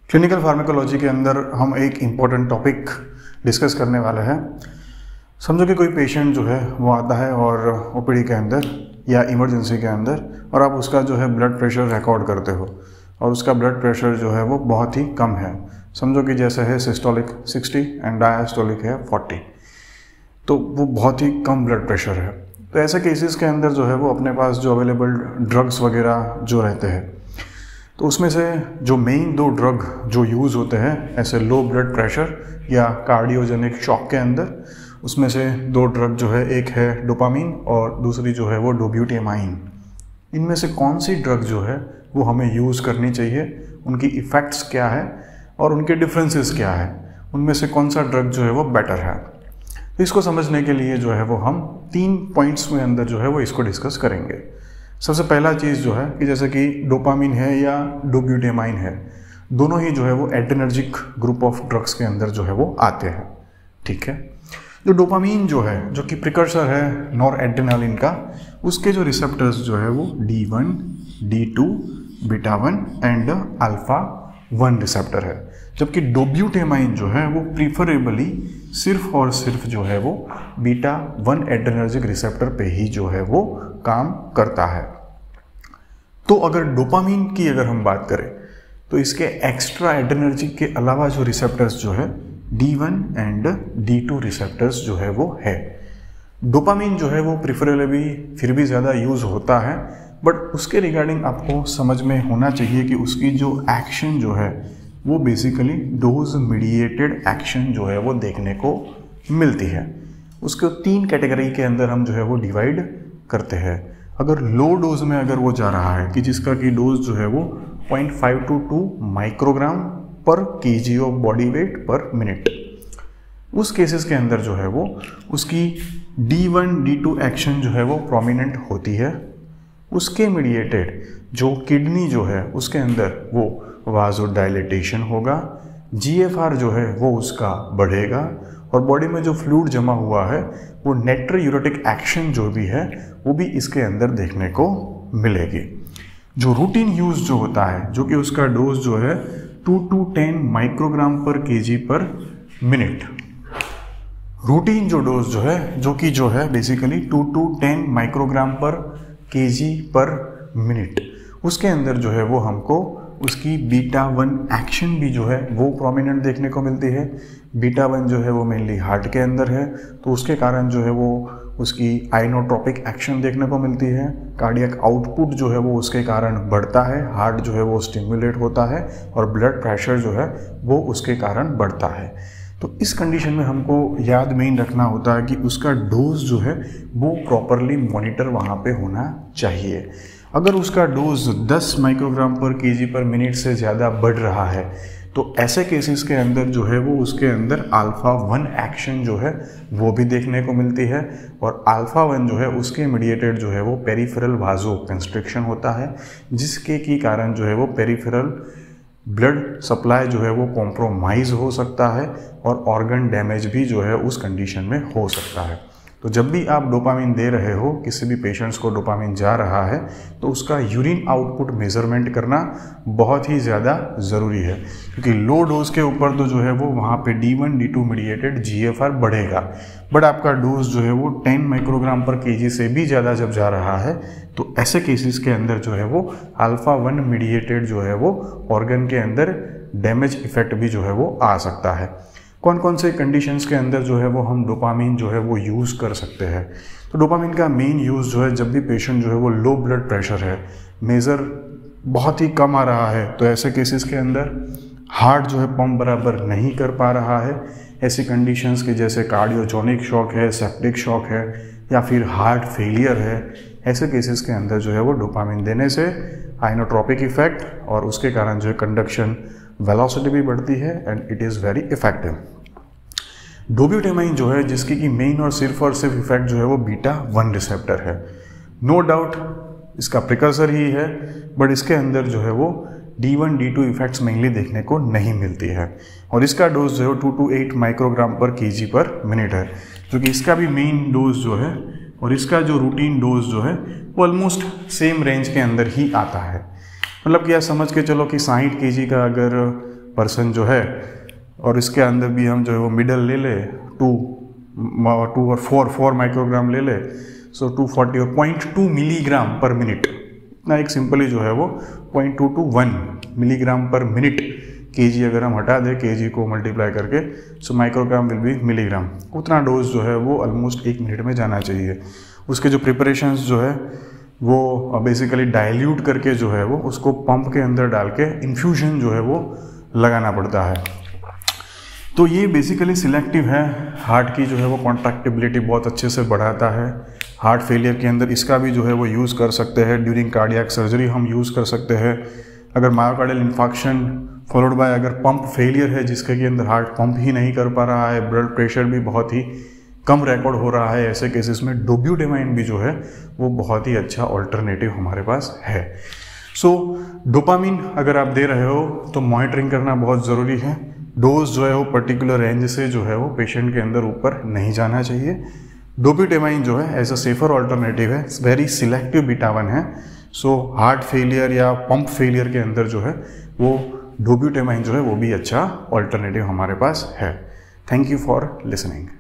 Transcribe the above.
Clinical pharmacology के अंदर हम एक इम्पॉर्टेंट टॉपिक डिस्कस करने वाले हैं। समझो कि कोई पेशेंट जो है वो आता है और ओपीडी के अंदर या इमरजेंसी के अंदर और आप उसका जो है ब्लड प्रेशर रिकॉर्ड करते हो और उसका ब्लड प्रेशर जो है वो बहुत ही कम है। समझो कि जैसे है सिस्टोलिक 60 एंड डायस्टोलिक है 40, तो वो बहुत ही कम ब्लड प्रेशर है। तो ऐसे केसेस के अंदर जो है वो अपने पास जो अवेलेबल ड्रग्स वगैरह जो रहते हैं, तो उसमें से जो मेन दो ड्रग जो यूज़ होते हैं ऐसे लो ब्लड प्रेशर या कार्डियोजेनिक शॉक के अंदर, उसमें से दो ड्रग जो है, एक है डोपामीन और दूसरी जो है वो डोब्यूटेमाइन। इनमें से कौन सी ड्रग जो है वो हमें यूज़ करनी चाहिए, उनकी इफ़ेक्ट्स क्या है और उनके डिफरेंसेस क्या है, उनमें से कौन सा ड्रग जो है वो बेटर है। तो इसको समझने के लिए जो है वो हम 3 पॉइंट्स में अंदर जो है वो इसको डिस्कस करेंगे। सबसे पहला चीज़ जो है कि जैसे कि डोपामीन है या डोब्यूटेमाइन है, दोनों ही जो है वो एड्रेनर्जिक ग्रुप ऑफ ड्रग्स के अंदर जो है वो आते हैं। ठीक है, जो डोपामीन जो है, जो कि प्रिकर्सर है नॉर एड्रेनालिन का, उसके जो रिसेप्टर्स जो है वो D1, D2, beta 1 and alpha 1 receptor है। जबकि डोब्यूटेमाइन जो है वो प्रीफरेबली सिर्फ और सिर्फ जो है वो बीटा 1 एड्रेनर्जिक रिसेप्टर पे ही जो है वो काम करता है। तो अगर डोपामीन की अगर हम बात करें तो इसके एक्स्ट्रा एड्रेनर्जिक के अलावा जो रिसेप्टर्स जो है D1 एंड D2 रिसेप्टर्स जो है वो है। डोपामीन जो है वो प्रिफरेबली फिर भी ज़्यादा यूज़ होता है, बट उसके रिगार्डिंग आपको समझ में होना चाहिए कि उसकी जो एक्शन जो है वो बेसिकली डोज मीडिएटेड एक्शन जो है वो देखने को मिलती है। उसको 3 कैटेगरी के अंदर हम जो है वो डिवाइड करते हैं। अगर लो डोज में अगर वो जा रहा है कि जिसका कि डोज जो है वो 0.5 to 2 microgram per KG of body weight per minute, उस केसेस के अंदर जो है वो उसकी D1, D2 एक्शन जो है वो प्रोमिनेंट होती है। उसके मीडिएटेड जो किडनी जो है उसके अंदर वो वाज़ोडाइलेटेशन होगा, GFR जो है वो उसका बढ़ेगा और बॉडी में जो फ्लूइड जमा हुआ है वो नेट्रोयूरेटिक एक्शन जो भी है वो भी इसके अंदर देखने को मिलेगी। जो रूटीन यूज़ जो होता है, जो कि उसका डोज जो है 2 to 10 microgram per KG per minute, routine जो डोज जो है, जो कि जो है basically 2 to 10 microgram per KG per minute, उसके अंदर जो है वो हमको उसकी बीटा 1 एक्शन भी जो है वो प्रोमिनेंट देखने को मिलती है। बीटा 1 जो है वो मेनली हार्ट के अंदर है, तो उसके कारण जो है वो उसकी आइनोट्रोपिक एक्शन देखने को मिलती है। कार्डियक आउटपुट जो है वो उसके कारण बढ़ता है, हार्ट जो है वो स्टिमुलेट होता है और ब्लड प्रेशर जो है वो उसके कारण बढ़ता है। तो इस कंडीशन में हमको याद मेन रखना होता है कि उसका डोज जो है वो प्रॉपरली मॉनिटर वहाँ पे होना चाहिए। अगर उसका dose 10 microgram per KG per minute से ज़्यादा बढ़ रहा है तो ऐसे केसेस के अंदर जो है वो उसके अंदर अल्फा 1 एक्शन जो है वो भी देखने को मिलती है और अल्फा 1 जो है उसके मीडिएटेड जो है वो पेरिफेरल वाजो कंस्ट्रिक्शन होता है, जिसके की कारण जो है वो पेरिफेरल ब्लड सप्लाई जो है वो कॉम्प्रोमाइज़ हो सकता है और ऑर्गन डैमेज भी जो है उस कंडीशन में हो सकता है। तो जब भी आप डोपामीन दे रहे हो, किसी भी पेशेंट्स को डोपामीन जा रहा है, तो उसका यूरिन आउटपुट मेजरमेंट करना बहुत ही ज़्यादा ज़रूरी है, क्योंकि लो डोज के ऊपर तो जो है वो वहाँ पे D1, D2 मीडिएटेड GFR बढ़ेगा, बट आपका डोज जो है वो 10 माइक्रोग्राम पर केजी से भी ज़्यादा जब जा रहा है तो ऐसे केसेस के अंदर जो है वो अल्फा 1 मीडिएटेड जो है वो ऑर्गन के अंदर डैमेज इफेक्ट भी जो है वो आ सकता है। कौन कौन से कंडीशंस के अंदर जो है वो हम डोपामीन जो है वो यूज़ कर सकते हैं? तो डोपामीन का मेन यूज़ जो है जब भी पेशेंट जो है वो लो ब्लड प्रेशर है, मेजर बहुत ही कम आ रहा है, तो ऐसे केसेस के अंदर हार्ट जो है पंप बराबर नहीं कर पा रहा है, ऐसी कंडीशंस के जैसे कार्डियोजेनिक शॉक है, सेप्टिक शॉक है या फिर हार्ट फेलियर है, ऐसे केसेस के अंदर जो है वो डोपामीन देने से आइनोट्रोपिक इफेक्ट और उसके कारण जो है कंडक्शन वेलोसिटी भी बढ़ती है and it is very effective. Dobutamine जो है जिसकी की मेन और सिर्फ इफेक्ट जो है वो बीटा 1 रिसेप्टर है, नो डाउट इसका प्रिकर्सर ही है, बट इसके अंदर जो है वो D1, D2 इफेक्ट्स मेनली देखने को नहीं मिलती है और इसका डोज जो है 2 to 8 microgram per KG per minute है, जो कि इसका भी मेन डोज जो है और इसका जो रूटीन डोज जो है वो ऑलमोस्ट सेम रेंज के अंदर ही आता है। मतलब कि आप समझ के चलो कि 60 kg का अगर पर्सन जो है, और इसके अंदर भी हम जो है वो मिडल ले ले 2 और 4 माइक्रोग्राम ले ले, सो 240 और 0.2 मिलीग्राम पर मिनट, इतना एक सिंपली जो है वो 0.2 to 1 milligram per minute, KG अगर हम हटा दें केजी को मल्टीप्लाई करके, so microgram will be milligram, उतना डोज जो है वो ऑलमोस्ट 1 मिनट में जाना चाहिए। उसके जो प्रिपरेशंस जो है वो बेसिकली डाइल्यूट करके जो है वो उसको पंप के अंदर डाल के इन्फ्यूजन जो है वो लगाना पड़ता है। तो ये बेसिकली सिलेक्टिव है, हार्ट की जो है वो कॉन्ट्रैक्टिबिलिटी बहुत अच्छे से बढ़ाता है। हार्ट फेलियर के अंदर इसका भी जो है वो यूज़ कर सकते हैं, ड्यूरिंग कार्डियक सर्जरी हम यूज़ कर सकते हैं। अगर मायोकार्डियल इन्फार्क्शन फॉलोड बाय अगर पंप फेलियर है जिसके के अंदर हार्ट पंप ही नहीं कर पा रहा है, ब्लड प्रेशर भी बहुत ही कम रिकॉर्ड हो रहा है, ऐसे केसेस में डोब्यूटेमाइन भी जो है वो बहुत ही अच्छा ऑल्टरनेटिव हमारे पास है। सो डोपामिन अगर आप दे रहे हो तो मॉनिटरिंग करना बहुत ज़रूरी है। डोज जो है वो पर्टिकुलर रेंज से जो है वो पेशेंट के अंदर ऊपर नहीं जाना चाहिए। डोब्यूटेमाइन जो है एज अ सेफर ऑल्टरनेटिव है, वेरी सिलेक्टिव बीटा-1 है। सो हार्ट फेलियर या पंप फेलियर के अंदर जो है वो डोब्यूटेमाइन जो है वो भी अच्छा ऑल्टरनेटिव हमारे पास है। Thank you for listening.